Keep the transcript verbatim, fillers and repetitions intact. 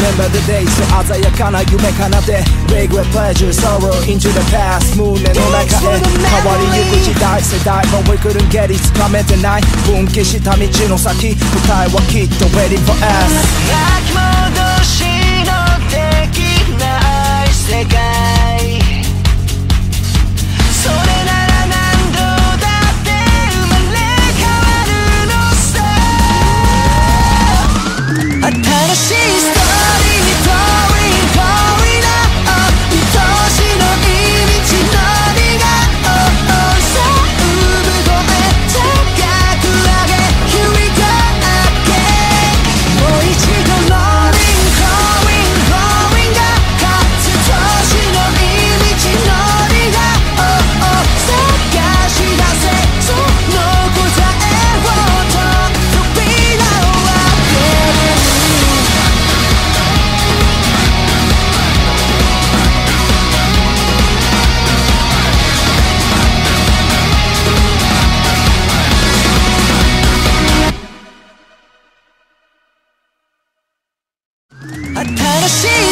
Remember the days 鮮やかな夢奏で Regret, pleasure, sorrow into the past 胸の中へ変わりゆく時代世代 But we couldn't get it 掴めてない分岐した道の先答えはきっと Waiting for us 巻き戻しのできない世界それなら何度だって生まれ変わるのさ新しいストーリーに遠い遠いな愛しのい道のりがさあ産む声高く上げ Here we go again もう一度ローリングローリングローリングが勝つ年のい道のりが探し出せその答えを扉を開ける新しい